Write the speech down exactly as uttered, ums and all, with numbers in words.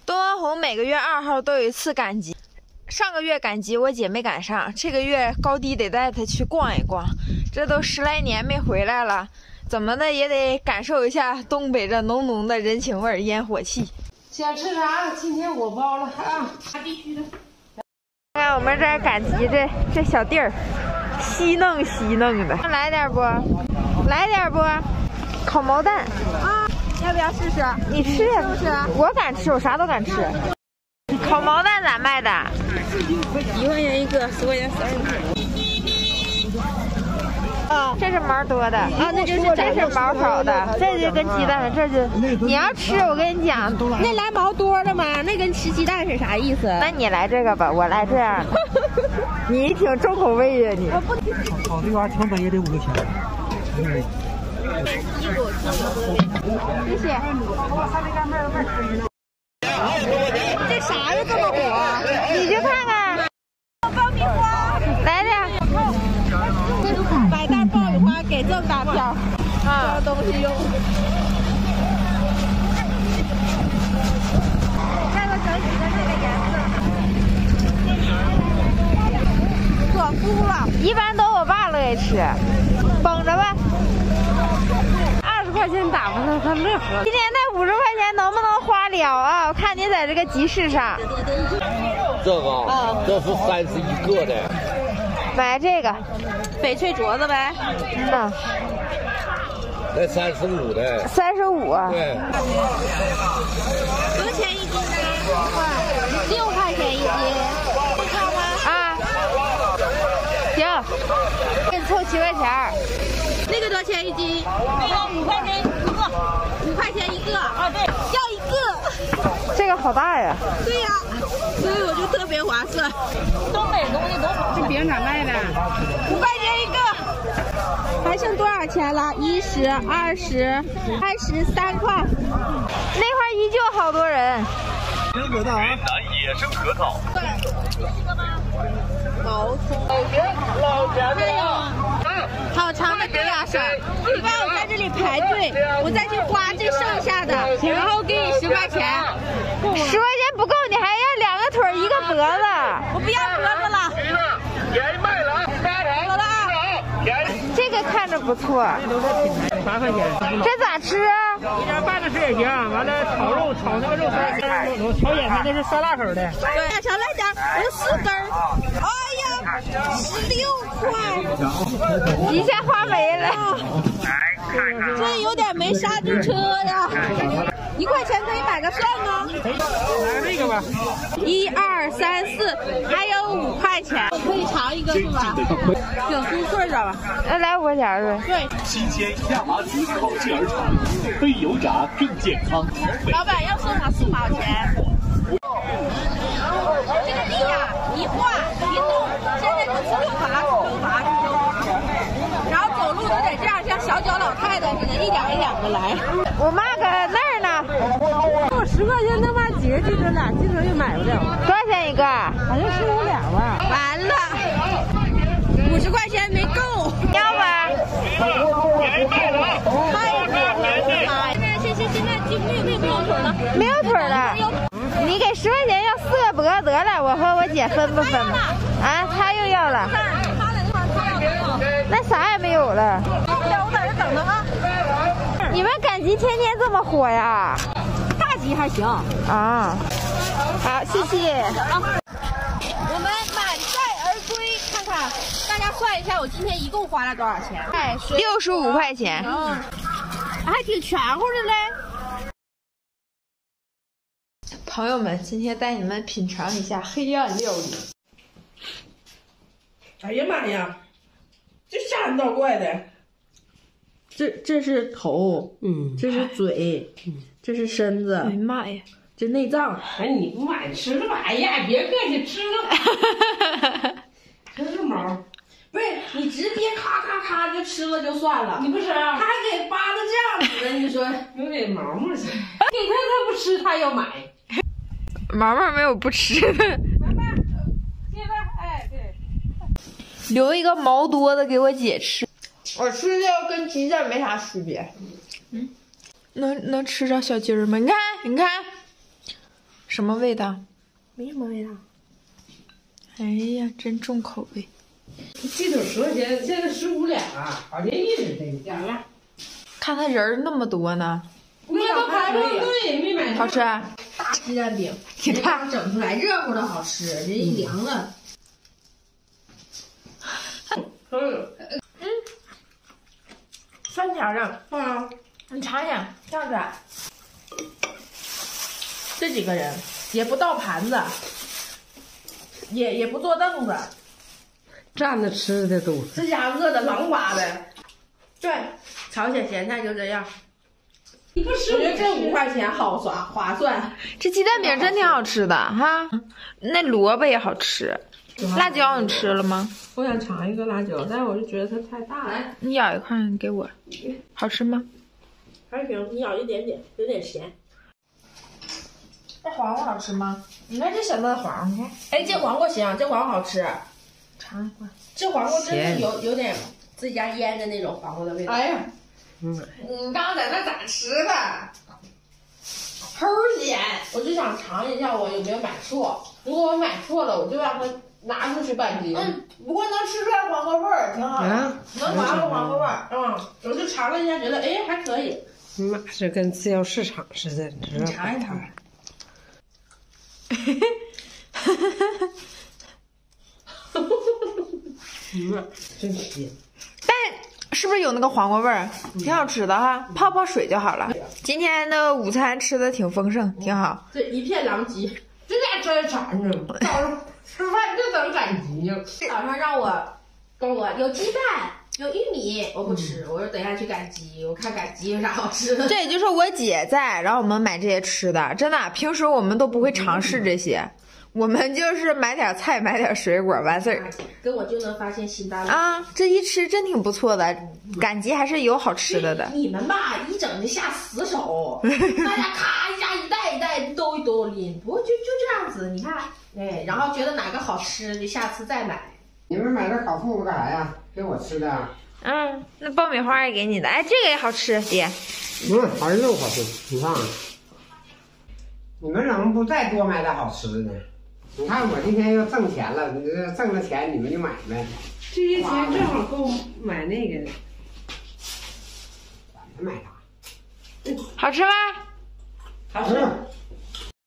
东方红每个月二号都有一次赶集，上个月赶集我姐没赶上，这个月高低得带她去逛一逛。这都十来年没回来了，怎么的也得感受一下东北这浓浓的人情味、烟火气。 想吃啥？今天我包了啊，必须的。 看我们这儿赶集这这小地儿，稀嫩稀嫩的。来点不？来点不？烤毛蛋啊，要不要试试？ 你吃呀？ 不吃？ 我敢吃，我啥都敢吃。烤毛蛋咋卖的？ 一块钱一个，十块钱十二个。啊， 这是毛多的啊，那就是这是毛少的，这就跟鸡蛋，这就你要吃，我跟你讲， 那来毛多的嘛，那跟吃鸡蛋是啥意思？ 那你来这个吧，我来这样的。你挺重口味呀你。 烤烤这玩意儿成本也得五六千。嗯。 谢谢。 这啥呀这么火？ 你去看看。 爆米花， 来点。 百袋爆米花给这么大票，啊，东西用。 再给我整几个这个颜色。 可酥了， 一般都我爸乐意吃，绷着吧。 二十块钱打发他，他乐呵。 今天那五十块钱能不能花了啊？我看你在这个集市上。 这个啊，这是三十一个的。 买这个， 翡翠镯子呗。 嗯。 那三十五的。 三十五。 对。 多少钱一斤呢？六块钱一斤。会看吗？ 啊。行，给你凑七块钱。 那个多少钱一斤？那个五块钱一个。五块钱一个啊？对，要一个。 这个好大呀。 对呀、啊，所以我就特别划算。东北东西都好。这别人咋卖的？五块钱一个。还剩多少钱了？一十、二十、三十三块。 那块依旧好多人。 云南野生核桃。 毛葱。 老甜的。 好长的德雅省，一般我在这里排队，我再去花这剩下的，然后给你十块钱。 十块钱不够，你还要两个腿一个脖子。 我不要脖子了。 便宜卖了啊！ 好了啊。 这个看着不错。 八块钱。 这咋吃啊？ 一点拌着吃也行。完了炒肉，炒那个肉丝，炒眼它那是酸辣口的。 对，少来点，有四根儿。哎呀，十六块。 一下花没了。 这有点没刹住车呀。一块钱可以买个蒜吗？ 来这个吧。 一二三四，还有五块钱，可以尝一个是吧？挺酥脆的吧？ 那来五块钱呗。 对。 新鲜亚麻籽烤鸡儿肠，非油炸更健康。 老板要送上四毛钱。这个地呀，一画一动，现在就自动拔，自动拔，自动拔。然后走路都得这样，像小脚老太太似的，一点一点的来。 我妈搁那儿呢。 我十块钱能买几个鸡腿，俩鸡腿也买不了。 多少钱一个？ 好像是有俩吧。完了，五十块钱没够。 要吧？ 便宜卖了啊！ 现在现现现在几乎没有没有腿了。 没有腿了。你给十块钱要四个脖子得了，我和我姐分不分吧？啊，他又要了。 他在那块他也没有。 那啥也没有了。 我在这等他啊。 你们赶集天天这么火呀？ 大集还行啊。好，谢谢。 我们满载而归，看看大家算一下，我今天一共花了多少钱？哎， 六十五块钱。 嗯，还挺全乎的嘞。 朋友们，今天带你们品尝一下黑暗料理。 哎呀妈呀，这吓人倒怪的。这这是头，嗯，这是嘴，嗯，这是身子。 哎呀妈呀， 这内脏。 哎，你不买吃了吧？哎呀，别客气，吃了吧。 这是毛，不是你直接咔咔咔就吃了就算了， 你不吃啊？ 他还给扒的这样子的，你说有点毛毛去。给他他不吃，他要买。 毛毛没有不吃的。 来吧，接吧，哎，对。 留一个毛多的给我姐吃。我吃的跟鸡蛋没啥区别。嗯，能能吃着小鸡儿吗？你看，你看， 什么味道？ 没什么味道。 哎呀，真重口味。 鸡腿十块钱，现在十五两啊，好便宜的这家了。 看他人儿那么多呢。 我都排着队没买。 好吃啊！ 大鸡蛋饼， 你看整出来热乎的好吃，这一凉了。 嗯嗯，酸甜的。 啊， 你尝一下，这样子。 这几个人也不倒盘子，也也不坐凳子， 站着吃的都。 这家伙饿的狼哇的。对，朝鲜咸菜就这样。我觉得这五块钱好划划算。 这鸡蛋饼真挺好吃的哈，那萝卜也好吃。辣椒你吃了吗？ 我想尝一个辣椒，但是我就觉得它太大了。 你咬一块给我，好吃吗？ 还行，你咬一点点，有点咸。 这黄瓜好吃吗？你看这小嫩黄瓜，你看。 哎，这黄瓜行，这黄瓜好吃。 尝一块。 这黄瓜真的有有点自己家腌的那种黄瓜的味道。 哎呀， 嗯， 你刚刚在那咋吃的？齁咸！ 我就想尝一下我有没有买错。如果我买错了，我就让他拿出去半斤。嗯，不过能吃出来黄瓜味儿，挺好的， 啊、 能拿出黄瓜味儿。嗯，我就尝了一下，觉得哎还可以。 妈，这跟自由市场似的，你知道吗？ 尝一尝。 嗯，真鲜。 但是不是有那个黄瓜味儿？挺好吃的哈，泡泡水就好了。今天的午餐吃的挺丰盛，挺好。 这一片狼藉，这俩真馋呢。早上吃饭就等赶集呢。早上让我跟我有鸡蛋。有玉米，我不吃。嗯、我说等一下去赶集，我看赶集有啥好吃的。 这也就是我姐在，然后我们买这些吃的，真的，平时我们都不会尝试这些，嗯、我们就是买点菜，买点水果，完事儿。 跟我就能发现新大陆啊！这一吃真挺不错的，赶集还是有好吃的的。 你们吧，一整就下死手，大家咔一下一袋一袋兜一兜拎，不过就就这样子，你看，哎，然后觉得哪个好吃，就下次再买。 你们买这烤兔子干啥呀？给我吃的啊？ 嗯，那爆米花也给你的。哎，这个也好吃，爹。 嗯，还是肉好吃。你看，你们怎么不再多买点好吃的呢？你看我今天又挣钱了，你这挣了钱你们就买呗。 这些钱正好够买那个的。 咱们买啥？ 好吃吗？ 好吃。